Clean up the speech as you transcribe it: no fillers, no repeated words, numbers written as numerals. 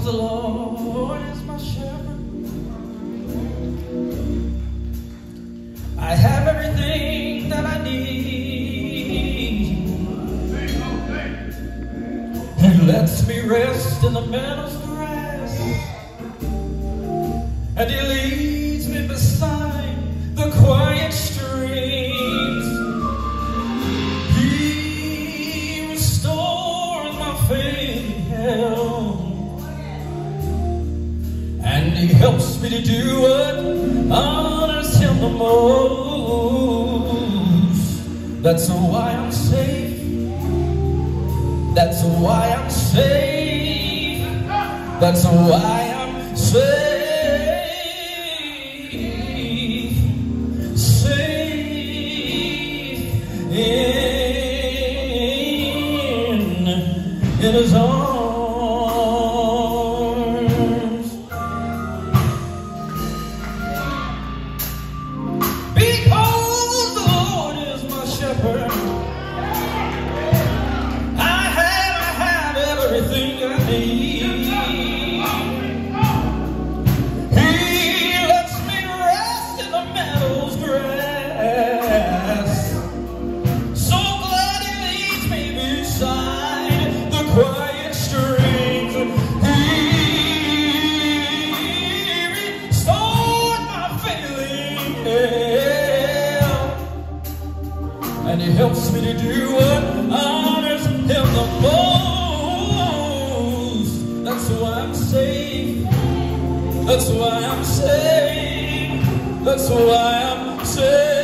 'cause the Lord is my shepherd. I have everything that I need. He lets me rest in the meadow's grass, and He leads me beside the quiet streams. He restores my faith, and He helps me to do what honors Him the most. That's why I'm safe. That's why I'm safe. That's why I'm safe. Safe in His arms. Because the Lord is my shepherd, I have everything I need. He lets me rest in the meadow's grass. So glad He leads me beside the quiet streams. He restored my failing health, and He helps me to do what honors Him the most. That's why I'm safe. That's why I'm safe. That's why I'm safe.